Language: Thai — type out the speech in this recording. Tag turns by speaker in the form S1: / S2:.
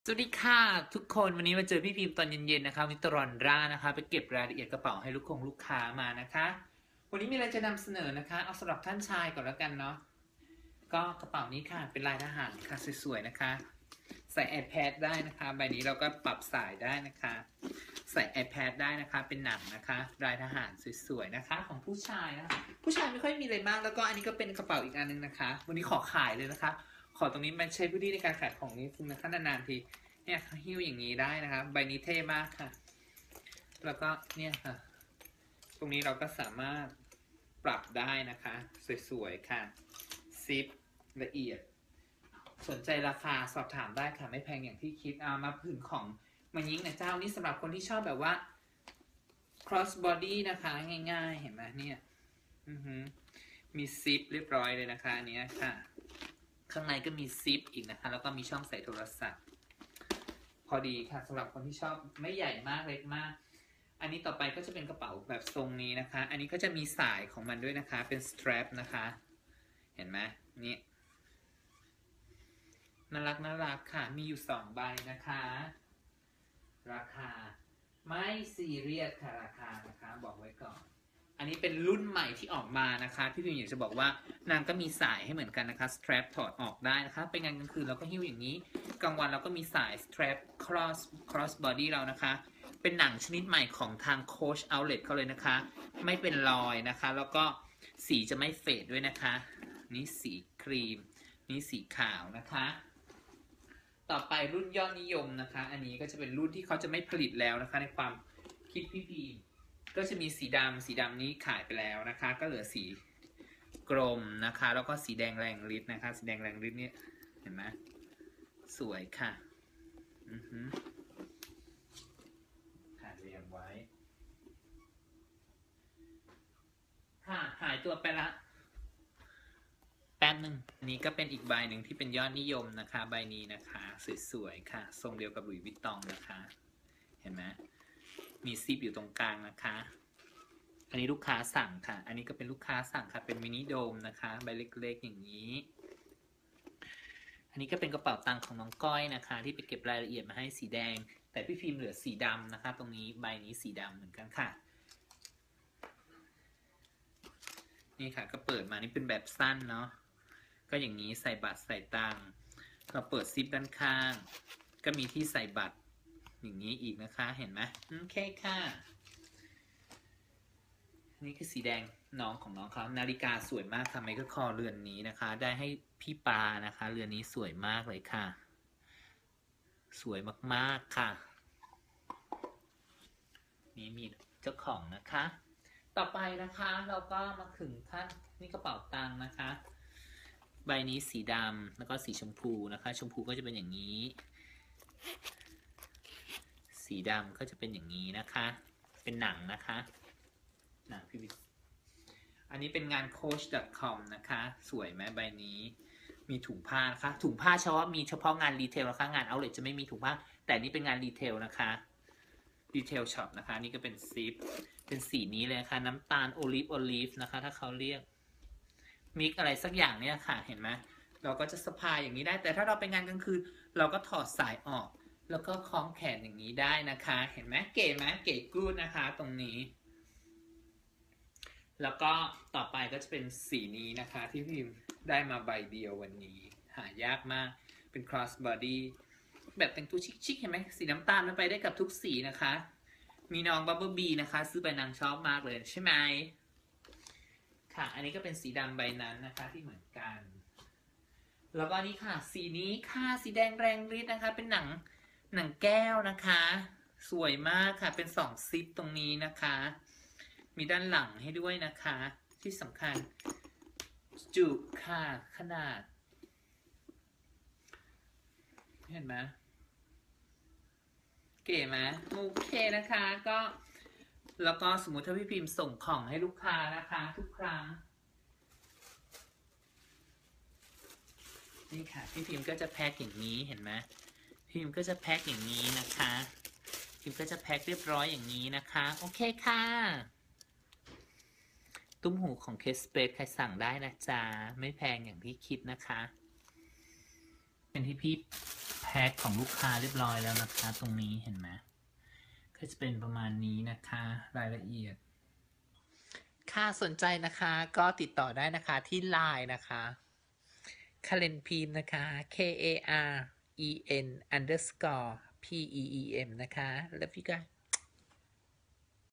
S1: สวัสดีค่ะทุกคนวันนี้มาเจอพี่พิมพ์ตอนเย็นๆนะคะวิตรอนร่านะคะไปเก็บรายละเอียดกระเป๋าให้ลูกค้ามานะคะวันนี้มีอะไรจะนำเสนอนะคะเอาสำหรับท่านชายก่อนแล้วกันเนาะก็กระเป๋านี้ค่ะเป็นลายทหารค่ะสวยๆนะคะใส่ iPad ได้นะคะใบนี้เราก็ปรับสายได้นะคะใส่ iPad ได้นะคะเป็นหนังนะคะลายทหารสวยๆนะคะของผู้ชายนะคะผู้ชายไม่ค่อยมีอะไรมากแล้วก็อันนี้ก็เป็นกระเป๋าอีกอันนึงนะคะวันนี้ขอขายเลยนะคะขอตรงนี้มันใช้พื้นที่ในการขายของนี้คุณนะคะนานๆทีเนี่ยหิ้วอย่างนี้ได้นะคะใบนี้เท่มากค่ะแล้วก็เนี่ยค่ะตรงนี้เราก็สามารถปรับได้นะคะสวยๆค่ะซิปละเอียดสนใจราคาสอบถามได้ค่ะไม่แพงอย่างที่คิดเอามาผืนของมันยิงนะเจ้านี่สำหรับคนที่ชอบแบบว่า cross body นะคะง่ายๆเห็นไหมเนี่ยมีซิปเรียบร้อยเลยนะคะอันนี้ค่ะข้างในก็มีซิปอีกนะคะแล้วก็มีช่องใส่โทรศัพท์พอดีค่ะสำหรับคนที่ชอบไม่ใหญ่มากเล็กมากอันนี้ต่อไปก็จะเป็นกระเป๋าแบบทรงนี้นะคะอันนี้ก็จะมีสายของมันด้วยนะคะเป็น strap นะคะเห็นไหมนี่น่ารักค่ะมีอยู่2ใบนะคะราคาไม่ซีเรียสค่ะราคานะคะบอกไว้ก่อนอันนี้เป็นรุ่นใหม่ที่ออกมานะคะพี่พิมอยากจะบอกว่านางก็มีสายให้เหมือนกันนะคะ strap ถอดออกได้นะคะเป็นงานกลางคืนเราก็หิ้วอย่างนี้กลางวันเราก็มีสาย strap cross body เรานะคะเป็นหนังชนิดใหม่ของทาง Coach Outlet เขาเลยนะคะไม่เป็นรอยนะคะแล้วก็สีจะไม่เฟดด้วยนะคะนี่สีครีมนี่สีขาวนะคะต่อไปรุ่นยอดนิยมนะคะอันนี้ก็จะเป็นรุ่นที่เขาจะไม่ผลิตแล้วนะคะในความคิดพี่พีก็จะมีสีดำนี้ขายไปแล้วนะคะก็เหลือสีกรมนะคะแล้วก็สีแดงแรงฤทธิ์นะคะสีแดงแรงฤทธิ์นี่เห็นไหมสวยค่ะค่ะเรียงไว้ค่ะหายตัวไปละแป๊บหนึ่งอันนี้ก็เป็นอีกใบหนึ่งที่เป็นยอดนิยมนะคะใบนี้นะคะสวยๆค่ะทรงเดียวกับหลุยส์วิตตองนะคะเห็นไหมมีซิปอยู่ตรงกลางนะคะอันนี้ลูกค้าสั่งค่ะอันนี้ก็เป็นลูกค้าสั่งค่ะเป็นมินิโดมนะคะใบเล็กๆอย่างนี้อันนี้ก็เป็นกระเป๋าตังค์ของน้องก้อยนะคะที่ไปเก็บรายละเอียดมาให้สีแดงแต่พี่ฟิล์มเหลือสีดำนะคะตรงนี้ใบนี้สีดำเหมือนกันค่ะนี่ค่ะก็เปิดมานี่เป็นแบบสั้นเนาะก็อย่างนี้ใส่บัตรใส่ตังค์เราเปิดซิปด้านข้างก็มีที่ใส่บัตรอย่างนี้อีกนะคะเห็นไหมโอเคค่ะนี่คือสีแดงน้องของน้องเขานาฬิกาสวยมากค่ะไมเคิลคอร์เรือนนี้นะคะได้ให้พี่ปานะคะเรือนนี้สวยมากเลยค่ะสวยมากๆค่ะนี่มีเจ้าของนะคะต่อไปนะคะเราก็มาถึงขั้นนี่กระเป๋าตังค์นะคะใบนี้สีดำแล้วก็สีชมพูนะคะชมพูก็จะเป็นอย่างนี้สีดำก็จะเป็นอย่างนี้นะคะเป็นหนังนะคะหนังพิมพ์อันนี้เป็นงาน coach.com นะคะสวยไหมใบนี้มีถุงผ้านะคะถุงผ้ามีเฉพาะงานรีเทลนะคะงานเอาท์เลทจะไม่มีถุงผ้าแต่นี่เป็นงานรีเทลนะคะรีเทลช็อปนะคะนี่ก็เป็นซิปเป็นสีนี้เลยค่ะน้ำตาลโอลิฟนะคะถ้าเขาเรียกมิกอะไรสักอย่างเนี่ยค่ะเห็นไหมเราก็จะสะพายอย่างนี้ได้แต่ถ้าเราไปงานกลางคืนเราก็ถอดสายออกแล้วก็คล้องแขนอย่างนี้ได้นะคะเห็นไหมเก๋ไหมเก๋กู๊ดนะคะตรงนี้แล้วก็ต่อไปก็จะเป็นสีนี้นะคะที่พิมพ์ได้มาใบเดียววันนี้หายากมากเป็น cross body แบบแต่งตัวชิคๆเห็นไหมสีน้ำตาลมันไปได้กับทุกสีนะคะมีน้องบับเบิ้ลบีนะคะซื้อไปนางชอบมากเลยใช่ไหมค่ะอันนี้ก็เป็นสีดำใบนั้นนะคะที่เหมือนกันแล้วก็นี่ค่ะสีนี้ค่ะสีแดงแรงฤทธิ์นะคะเป็นหนังแก้วนะคะสวยมากค่ะเป็น2ซิปตรงนี้นะคะมีด้านหลังให้ด้วยนะคะที่สำคัญจุค่ะขนาดเห็นไหมเก๋ไหมโอเคนะคะก็แล้วก็สมมุติถ้าพี่พิมพ์ส่งของให้ลูกค้านะคะทุกครั้งนี่ค่ะพี่พิมพ์ก็จะแพ็คอย่างนี้เห็นไหมพิมพ์ก็จะแพ็คอย่างนี้นะคะพิมพ์ก็จะแพ็คเรียบร้อยอย่างนี้นะคะโอเคค่ะตุ้มหูของเคสเปซใครสั่งได้นะจ๊ะไม่แพงอย่างที่คิดนะคะเป็นที่พี่แพพ็คของลูกค้าเรียบร้อยแล้วนะคะตรงนี้เห็นไหมก็จะเป็นประมาณนี้นะคะรายละเอียดค่าสนใจนะคะก็ติดต่อได้นะคะที่ LINE นะคะคาเรนพีมนะคะ KAREN_PEEM นะคะ แล้วพี่ก็